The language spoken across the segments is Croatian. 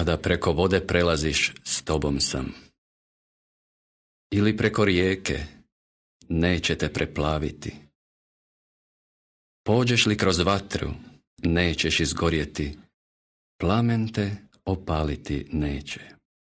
Kada preko vode prelaziš, s tobom sam. Ili preko rijeke, neće te preplaviti. Pođeš li kroz vatru, nećeš izgorjeti, plamen te opaliti neće.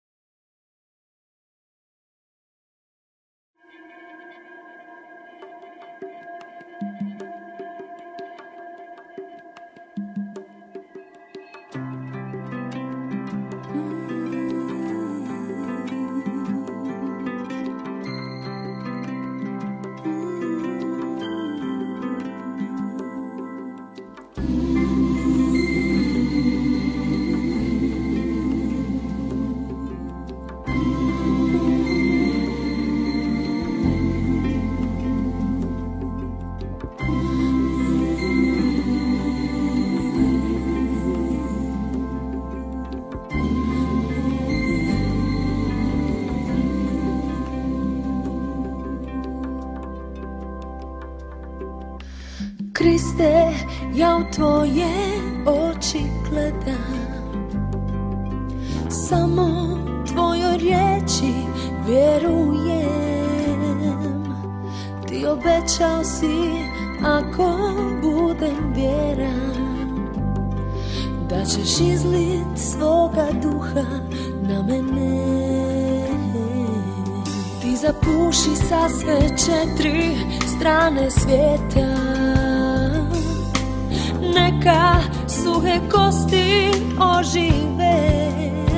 Kriste, ja u tvoje oči gledam, samo tvojoj riječi vjerujem. Ti obećao si, ako budem vjeran, da ćeš izlit svoga duha na mene. Ti zapuši sa sve 4 strane svijeta, neka suhe kosti ožive.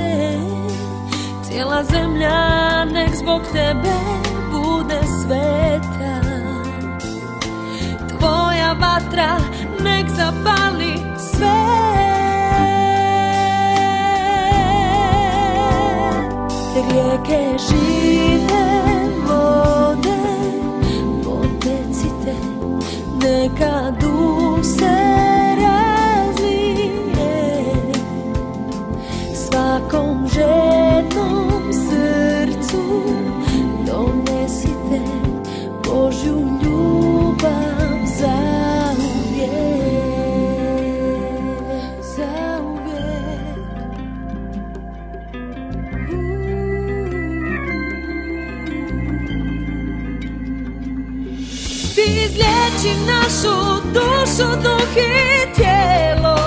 Cijela zemlja nek zbog tebe bude sveta. Tvoja vatra nek zapali sve. Rijeke žive vode, potecite, neka duh se svakom žednom srcu donesite Božju ljubav zauvijek, zauvijek. Ti izliječi našu dušu, duh i tijelo.